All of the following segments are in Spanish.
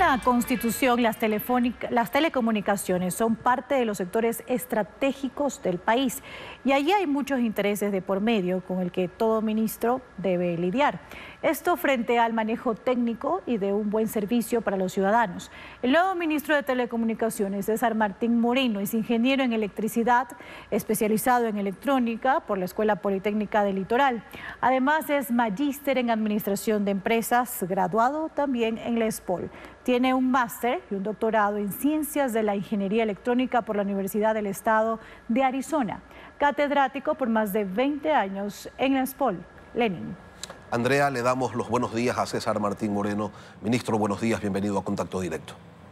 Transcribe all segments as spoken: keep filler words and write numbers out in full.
la Constitución, las, las telecomunicaciones son parte de los sectores estratégicos del país y allí hay muchos intereses de por medio con el que todo ministro debe lidiar. Esto frente al manejo técnico y de un buen servicio para los ciudadanos. El nuevo ministro de Telecomunicaciones, César Martín Moreno, es ingeniero en electricidad, especializado en electrónica por la Escuela Politécnica del Litoral. Además es magíster en administración de empresas, graduado también en la ESPOL. Tiene un máster y un doctorado en ciencias de la ingeniería electrónica por la Universidad del Estado de Arizona. Catedrático por más de veinte años en la ESPOL. Lenin. Andrea, le damos los buenos días a César Martín Moreno. Ministro, buenos días, bienvenido a Contacto Directo.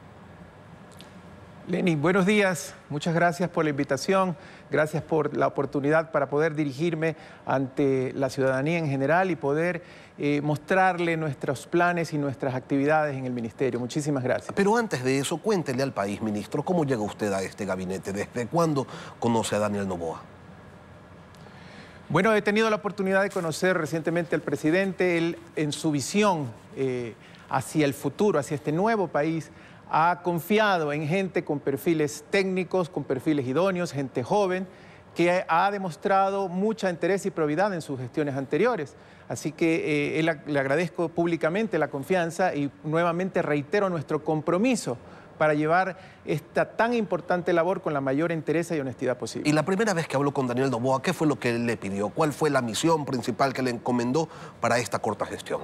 Lenin, buenos días, muchas gracias por la invitación, gracias por la oportunidad para poder dirigirme ante la ciudadanía en general y poder eh, mostrarle nuestros planes y nuestras actividades en el Ministerio. Muchísimas gracias. Pero antes de eso, cuéntele al país, ministro, ¿cómo llega usted a este gabinete? ¿Desde cuándo conoce a Daniel Noboa? Bueno, he tenido la oportunidad de conocer recientemente al presidente. Él, en su visión eh, hacia el futuro, hacia este nuevo país, ha confiado en gente con perfiles técnicos, con perfiles idóneos, gente joven, que ha demostrado mucha interés y probidad en sus gestiones anteriores. Así que eh, él, le agradezco públicamente la confianza y nuevamente reitero nuestro compromiso para llevar esta tan importante labor con la mayor entereza y honestidad posible. Y la primera vez que habló con Daniel Noboa, ¿qué fue lo que él le pidió? ¿Cuál fue la misión principal que le encomendó para esta corta gestión?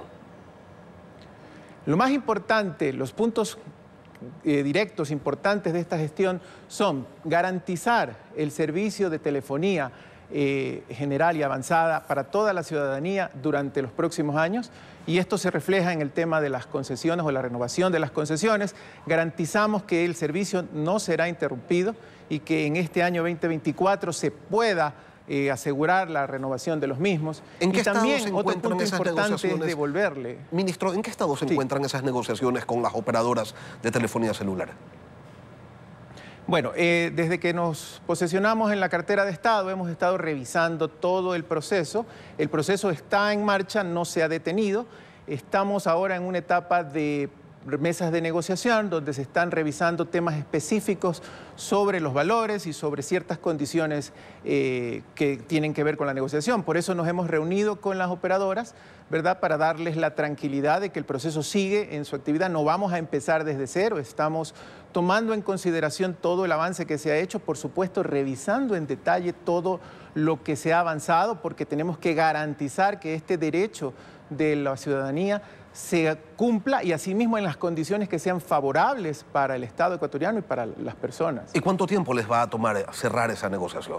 Lo más importante, los puntos eh, directos importantes de esta gestión son garantizar el servicio de telefonía eh, general y avanzada para toda la ciudadanía durante los próximos años. Y esto se refleja en el tema de las concesiones o la renovación de las concesiones. Garantizamos que el servicio no será interrumpido y que en este año veinte veinticuatro se pueda eh, asegurar la renovación de los mismos. ¿En qué y también estado se otro encuentran punto esas importante es negociaciones? devolverle. Ministro, ¿en qué estado se Sí. encuentran esas negociaciones con las operadoras de telefonía celular? Bueno, eh, desde que nos posesionamos en la cartera de Estado hemos estado revisando todo el proceso. El proceso está en marcha, no se ha detenido. Estamos ahora en una etapa de mesas de negociación donde se están revisando temas específicos sobre los valores y sobre ciertas condiciones eh, que tienen que ver con la negociación. Por eso nos hemos reunido con las operadoras, ¿verdad?, para darles la tranquilidad de que el proceso sigue en su actividad. No vamos a empezar desde cero, estamos tomando en consideración todo el avance que se ha hecho, por supuesto, revisando en detalle todo lo que se ha avanzado, porque tenemos que garantizar que este derecho de la ciudadanía se cumpla y asimismo en las condiciones que sean favorables para el Estado ecuatoriano y para las personas. ¿Y cuánto tiempo les va a tomar cerrar esa negociación?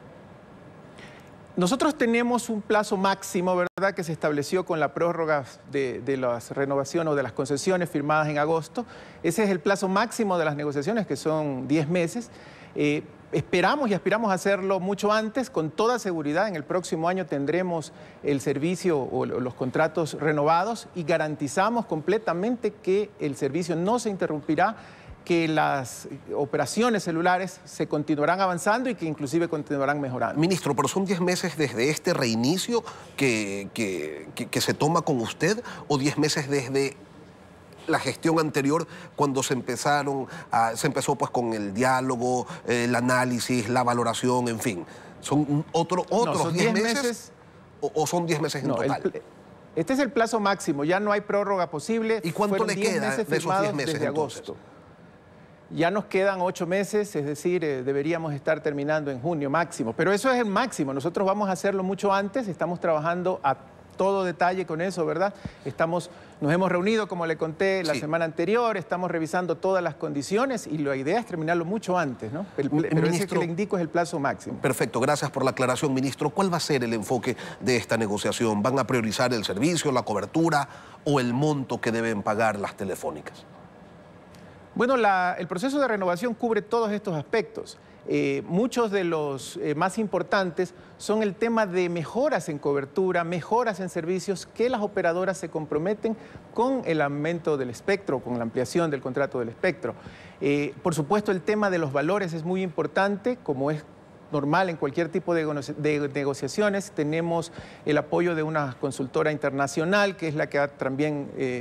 Nosotros tenemos un plazo máximo, ¿verdad?, que se estableció con la prórroga de, de las renovaciones o de las concesiones firmadas en agosto. Ese es el plazo máximo de las negociaciones, que son diez meses. Eh, esperamos y aspiramos a hacerlo mucho antes, con toda seguridad. En el próximo año tendremos el servicio o los contratos renovados y garantizamos completamente que el servicio no se interrumpirá, que las operaciones celulares se continuarán avanzando y que inclusive continuarán mejorando. Ministro, pero son diez meses desde este reinicio que, que, que, que se toma con usted, o diez meses desde la gestión anterior, cuando se empezaron a, se empezó pues con el diálogo, el análisis, la valoración, en fin. ¿Son otro, otros no, diez meses, meses o, o son diez meses en no, total? El, este es el plazo máximo, ya no hay prórroga posible. ¿Y cuánto Fueron le diez queda meses de esos diez meses desde entonces? agosto. Ya nos quedan ocho meses, es decir, eh, deberíamos estar terminando en junio máximo. Pero eso es el máximo, nosotros vamos a hacerlo mucho antes, estamos trabajando a todo detalle con eso, ¿verdad? Estamos, nos hemos reunido, como le conté la sí. semana anterior, estamos revisando todas las condiciones y la idea es terminarlo mucho antes, ¿no? El, pero Ministro, ese que le indico es el plazo máximo. Perfecto, gracias por la aclaración, ministro. ¿Cuál va a ser el enfoque de esta negociación? ¿Van a priorizar el servicio, la cobertura o el monto que deben pagar las telefónicas? Bueno, la, el proceso de renovación cubre todos estos aspectos. Eh, muchos de los eh, más importantes son el tema de mejoras en cobertura, mejoras en servicios que las operadoras se comprometen con el aumento del espectro, con la ampliación del contrato del espectro. Eh, por supuesto, el tema de los valores es muy importante, como es normal en cualquier tipo de, de negociaciones. Tenemos el apoyo de una consultora internacional, que es la que ha también eh,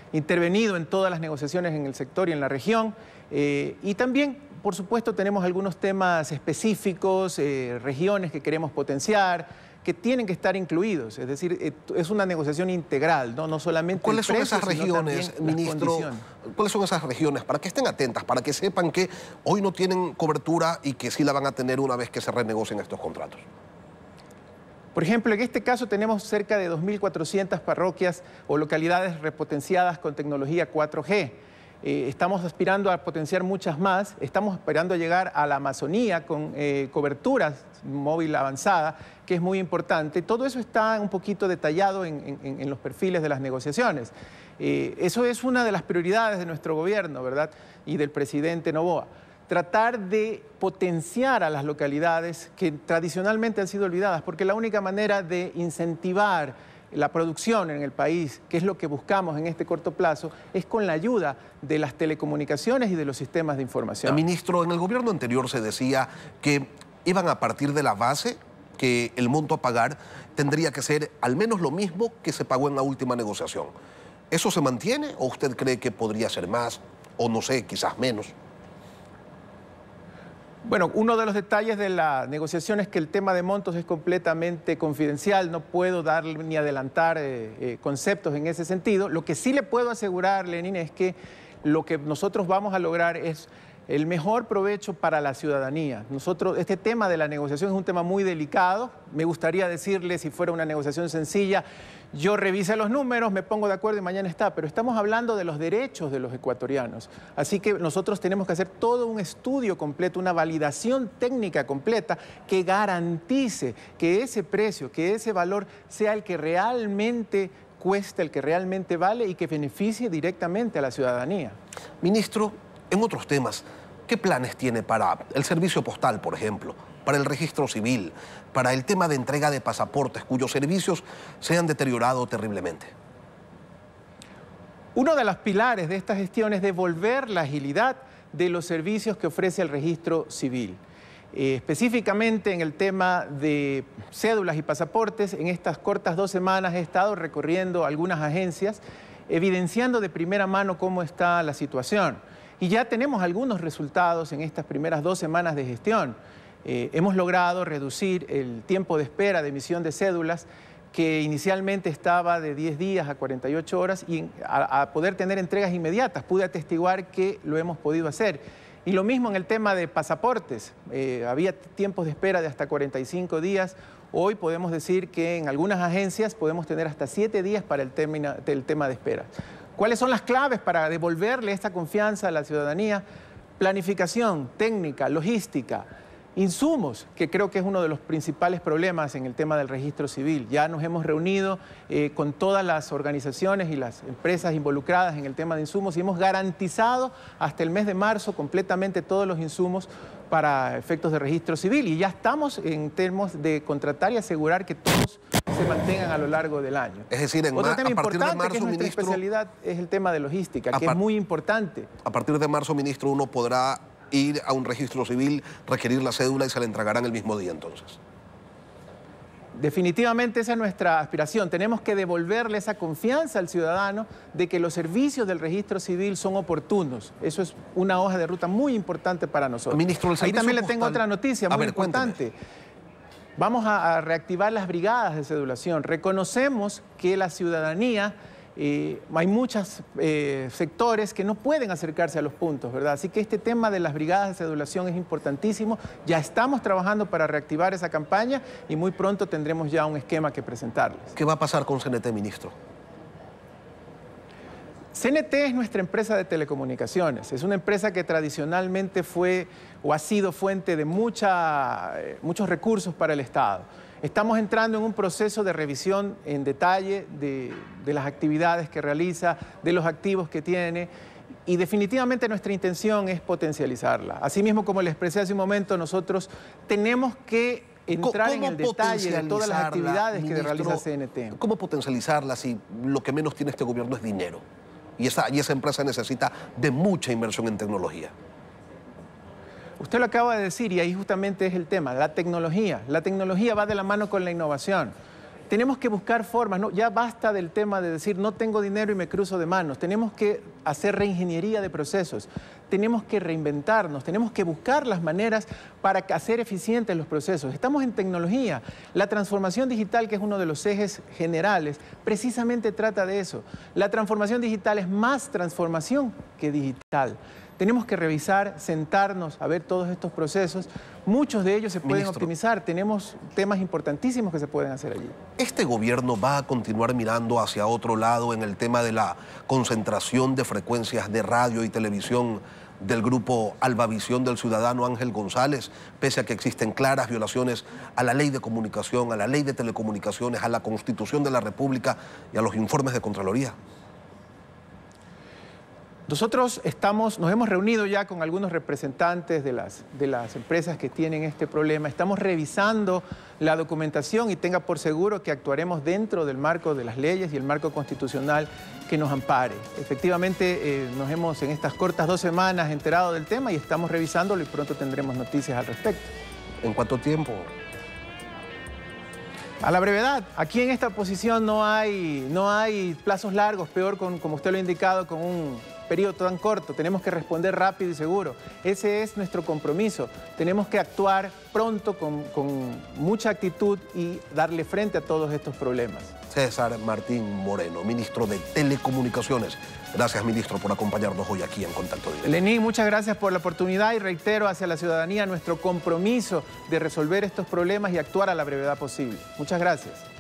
intervenido en todas las negociaciones en el sector y en la región. Eh, y también, por supuesto, tenemos algunos temas específicos, eh, regiones que queremos potenciar, que tienen que estar incluidos. Es decir, es una negociación integral, no, no solamente ¿Cuáles el precio, son esas regiones, ministro? ¿Cuáles son esas regiones? Para que estén atentas, para que sepan que hoy no tienen cobertura y que sí la van a tener una vez que se renegocien estos contratos. Por ejemplo, en este caso tenemos cerca de dos mil cuatrocientas parroquias o localidades repotenciadas con tecnología cuatro G. Eh, estamos aspirando a potenciar muchas más, estamos esperando llegar a la Amazonía con eh, coberturas móvil avanzada, que es muy importante. Todo eso está un poquito detallado en, en, en los perfiles de las negociaciones. Eh, eso es una de las prioridades de nuestro gobierno, ¿verdad? Y del presidente Noboa. Tratar de potenciar a las localidades que tradicionalmente han sido olvidadas, porque la única manera de incentivar la producción en el país, que es lo que buscamos en este corto plazo, es con la ayuda de las telecomunicaciones y de los sistemas de información. Ministro, en el gobierno anterior se decía que iban a partir de la base que el monto a pagar tendría que ser al menos lo mismo que se pagó en la última negociación. ¿Eso se mantiene o usted cree que podría ser más o no sé, quizás menos? Bueno, uno de los detalles de la negociación es que el tema de montos es completamente confidencial, no puedo dar ni adelantar eh, eh, conceptos en ese sentido. Lo que sí le puedo asegurar, Lenín, es que lo que nosotros vamos a lograr es el mejor provecho para la ciudadanía. Nosotros, este tema de la negociación es un tema muy delicado. Me gustaría decirle, si fuera una negociación sencilla, yo revise los números, me pongo de acuerdo y mañana está, pero estamos hablando de los derechos de los ecuatorianos. Así que nosotros tenemos que hacer todo un estudio completo, una validación técnica completa que garantice que ese precio, que ese valor sea el que realmente cuesta, el que realmente vale y que beneficie directamente a la ciudadanía. Ministro, en otros temas, ¿qué planes tiene para el servicio postal, por ejemplo, para el registro civil, para el tema de entrega de pasaportes cuyos servicios se han deteriorado terriblemente? Uno de los pilares de esta gestión es devolver la agilidad de los servicios que ofrece el registro civil. Eh, específicamente en el tema de cédulas y pasaportes, en estas cortas dos semanas he estado recorriendo algunas agencias, evidenciando de primera mano cómo está la situación. Y ya tenemos algunos resultados en estas primeras dos semanas de gestión. Eh, hemos logrado reducir el tiempo de espera de emisión de cédulas, que inicialmente estaba de diez días a cuarenta y ocho horas, y a, a poder tener entregas inmediatas. Pude atestiguar que lo hemos podido hacer. Y lo mismo en el tema de pasaportes. Eh, había tiempos de espera de hasta cuarenta y cinco días. Hoy podemos decir que en algunas agencias podemos tener hasta siete días para el tema, el tema de espera. ¿Cuáles son las claves para devolverle esta confianza a la ciudadanía? Planificación, técnica, logística, insumos, que creo que es uno de los principales problemas en el tema del registro civil. Ya nos hemos reunido eh, con todas las organizaciones y las empresas involucradas en el tema de insumos y hemos garantizado hasta el mes de marzo completamente todos los insumos para efectos de registro civil. Y ya estamos en términos de contratar y asegurar que todos se mantengan a lo largo del año. Es decir, en Otro ma tema a partir importante, de marzo, que es nuestra ministro, especialidad, es el tema de logística, que es muy importante. A partir de marzo, ministro, uno podrá ir a un registro civil, requerir la cédula y se le entregarán el mismo día, entonces. Definitivamente esa es nuestra aspiración. Tenemos que devolverle esa confianza al ciudadano de que los servicios del registro civil son oportunos. Eso es una hoja de ruta muy importante para nosotros. Ministro, el Ahí también postal... le tengo otra noticia muy ver, importante. Cuénteme. Vamos a, a reactivar las brigadas de cedulación. Reconocemos que la ciudadanía, eh, hay muchos eh, sectores que no pueden acercarse a los puntos, ¿verdad? Así que este tema de las brigadas de cedulación es importantísimo. Ya estamos trabajando para reactivar esa campaña y muy pronto tendremos ya un esquema que presentarles. ¿Qué va a pasar con C N T, ministro? C N T es nuestra empresa de telecomunicaciones. Es una empresa que tradicionalmente fue o ha sido fuente de mucha, eh, muchos recursos para el Estado. Estamos entrando en un proceso de revisión en detalle de, de las actividades que realiza, de los activos que tiene, y definitivamente nuestra intención es potencializarla. Asimismo, como les expresé hace un momento, nosotros tenemos que entrar en el detalle de todas las actividades que realiza C N T. ¿Cómo potencializarla si lo que menos tiene este gobierno es dinero? Y esa, y esa empresa necesita de mucha inversión en tecnología. Usted lo acaba de decir y ahí justamente es el tema, la tecnología. La tecnología va de la mano con la innovación. Tenemos que buscar formas, ¿no? Ya basta del tema de decir no tengo dinero y me cruzo de manos. Tenemos que hacer reingeniería de procesos, tenemos que reinventarnos, tenemos que buscar las maneras para hacer eficientes los procesos. Estamos en tecnología. La transformación digital, que es uno de los ejes generales, precisamente trata de eso. La transformación digital es más transformación que digital. Tenemos que revisar, sentarnos a ver todos estos procesos. Muchos de ellos se pueden Ministro, optimizar. Tenemos temas importantísimos que se pueden hacer allí. ¿Este gobierno va a continuar mirando hacia otro lado en el tema de la concentración de frecuencias de radio y televisión del grupo Albavisión del ciudadano Ángel González, pese a que existen claras violaciones a la ley de comunicación, a la ley de telecomunicaciones, a la Constitución de la República y a los informes de Contraloría? Nosotros estamos, nos hemos reunido ya con algunos representantes de las, de las empresas que tienen este problema. Estamos revisando la documentación y tenga por seguro que actuaremos dentro del marco de las leyes y el marco constitucional que nos ampare. Efectivamente, eh, nos hemos en estas cortas dos semanas enterado del tema y estamos revisándolo y pronto tendremos noticias al respecto. ¿En cuánto tiempo? A la brevedad. Aquí en esta posición no hay, no hay plazos largos, peor con, como usted lo ha indicado, con un periodo tan corto. Tenemos que responder rápido y seguro. Ese es nuestro compromiso. Tenemos que actuar pronto, con, con mucha actitud y darle frente a todos estos problemas. César Martín Moreno, ministro de Telecomunicaciones. Gracias, ministro, por acompañarnos hoy aquí en Contacto Directo. Lenín, muchas gracias por la oportunidad y reitero hacia la ciudadanía nuestro compromiso de resolver estos problemas y actuar a la brevedad posible. Muchas gracias.